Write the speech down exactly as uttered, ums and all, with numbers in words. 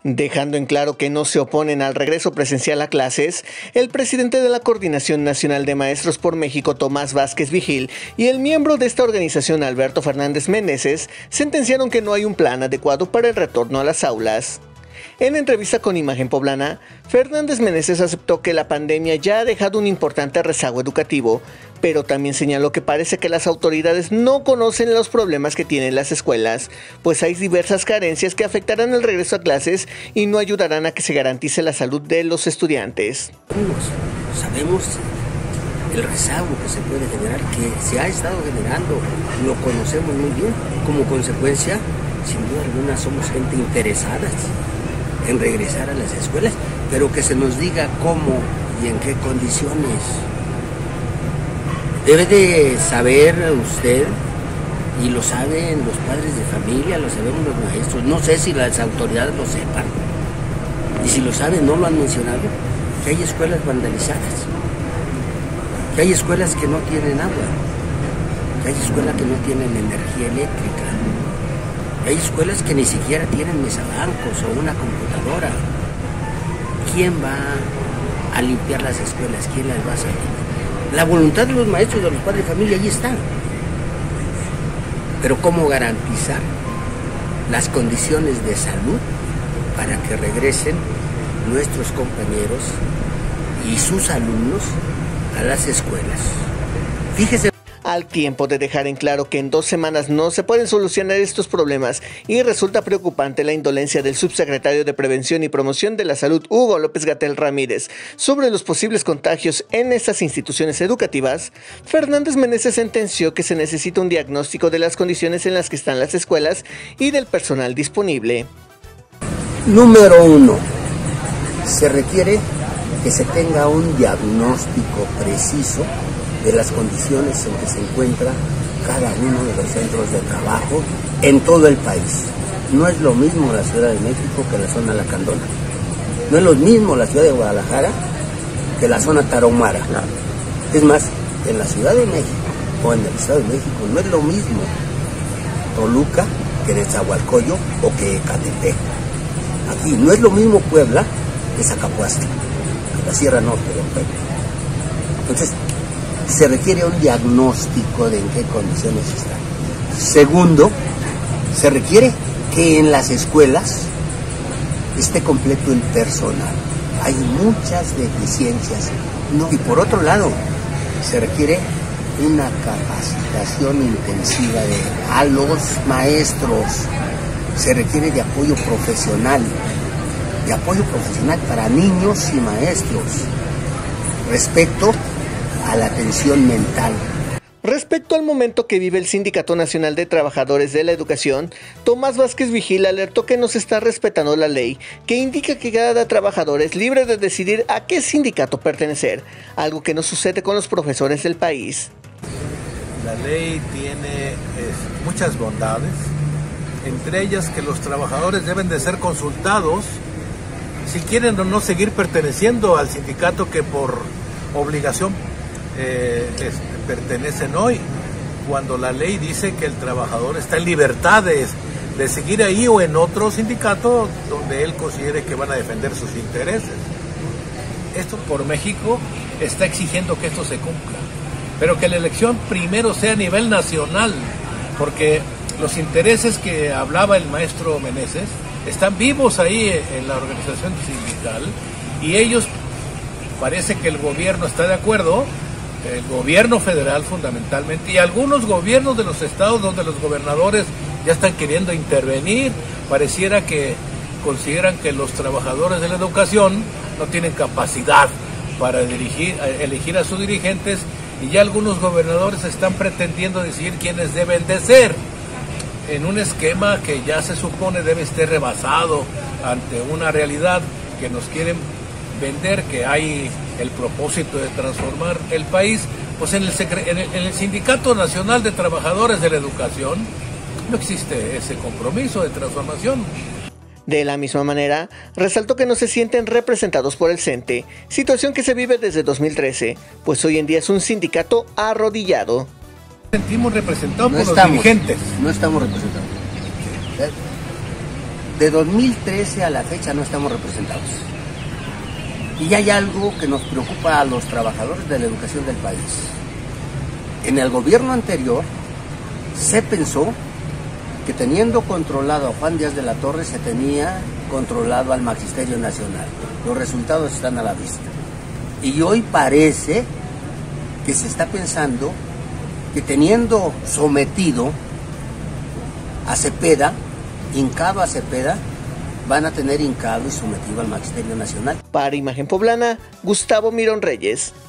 Dejando en claro que no se oponen al regreso presencial a clases, el presidente de la Coordinación Nacional de Maestros por México, Tomás Vázquez Vigil, y el miembro de esta organización, Alberto Fernández Meneses, sentenciaron que no hay un plan adecuado para el retorno a las aulas. En entrevista con Imagen Poblana, Fernández Meneses aceptó que la pandemia ya ha dejado un importante rezago educativo, pero también señaló que parece que las autoridades no conocen los problemas que tienen las escuelas, pues hay diversas carencias que afectarán el regreso a clases y no ayudarán a que se garantice la salud de los estudiantes. Sabemos el rezago que se puede generar, que se ha estado generando, lo conocemos muy bien. Como consecuencia, sin duda alguna, somos gente interesada en regresar a las escuelas, pero que se nos diga cómo y en qué condiciones. Debe de saber usted, y lo saben los padres de familia, lo sabemos los maestros, no sé si las autoridades lo sepan, y si lo saben, no lo han mencionado, que hay escuelas vandalizadas, que hay escuelas que no tienen agua, que hay escuelas que no tienen energía eléctrica, hay escuelas que ni siquiera tienen mesabancos o una computadora. ¿Quién va a limpiar las escuelas? ¿Quién las va a hacer? La voluntad de los maestros, de los padres de familia, ahí está. Pero ¿cómo garantizar las condiciones de salud para que regresen nuestros compañeros y sus alumnos a las escuelas? Fíjese. Al tiempo de dejar en claro que en dos semanas no se pueden solucionar estos problemas y resulta preocupante la indolencia del subsecretario de Prevención y Promoción de la Salud, Hugo López-Gatell Ramírez, sobre los posibles contagios en estas instituciones educativas, Fernández Meneses sentenció que se necesita un diagnóstico de las condiciones en las que están las escuelas y del personal disponible. Número uno, se requiere que se tenga un diagnóstico preciso de las condiciones en que se encuentra cada uno de los centros de trabajo en todo el país. No es lo mismo la Ciudad de México que la zona Lacandona. No es lo mismo la Ciudad de Guadalajara que la zona Tarahumara. Es más, en la Ciudad de México o en el Estado de México no es lo mismo Toluca que Nezahualcóyotl o que Ecatepec. Aquí no es lo mismo Puebla que Zacapuastla, que la Sierra Norte de Puebla. Entonces, se requiere un diagnóstico de en qué condiciones están. Segundo, se requiere que en las escuelas esté completo el personal. Hay muchas deficiencias. No. Y por otro lado, se requiere una capacitación intensiva de, a los maestros. Se requiere de apoyo profesional, de apoyo profesional para niños y maestros respecto a la atención mental. Respecto al momento que vive el Sindicato Nacional de Trabajadores de la Educación, Tomás Vázquez Vigil alertó que no se está respetando la ley, que indica que cada trabajador es libre de decidir a qué sindicato pertenecer, algo que no sucede con los profesores del país. La ley tiene eh, muchas bondades, entre ellas que los trabajadores deben de ser consultados si quieren o no seguir perteneciendo al sindicato que por obligación Eh, es, pertenecen hoy, cuando la ley dice que el trabajador está en libertad de, de seguir ahí o en otro sindicato donde él considere que van a defender sus intereses. Esto por México está exigiendo que esto se cumpla, pero que la elección primero sea a nivel nacional, porque los intereses que hablaba el maestro Meneses están vivos ahí en la organización sindical y ellos, parece que el gobierno está de acuerdo, el gobierno federal fundamentalmente, y algunos gobiernos de los estados donde los gobernadores ya están queriendo intervenir. Pareciera que consideran que los trabajadores de la educación no tienen capacidad para dirigir, elegir a sus dirigentes, y ya algunos gobernadores están pretendiendo decidir quiénes deben de ser, en un esquema que ya se supone debe estar rebasado ante una realidad que nos quieren vender, que hay el propósito de transformar el país. Pues en el, en, el, en el Sindicato Nacional de Trabajadores de la Educación no existe ese compromiso de transformación. De la misma manera, resaltó que no se sienten representados por el CENTE, situación que se vive desde dos mil trece, pues hoy en día es un sindicato arrodillado. Sentimos representados no por estamos, los dirigentes. No estamos representados. de dos mil trece a la fecha no estamos representados. Y hay algo que nos preocupa a los trabajadores de la educación del país. En el gobierno anterior se pensó que teniendo controlado a Juan Díaz de la Torre se tenía controlado al Magisterio Nacional. Los resultados están a la vista. Y hoy parece que se está pensando que teniendo sometido a Cepeda, hincado a Cepeda, van a tener hincado y sometido al Magisterio Nacional. Para Imagen Poblana, Gustavo Mirón Reyes.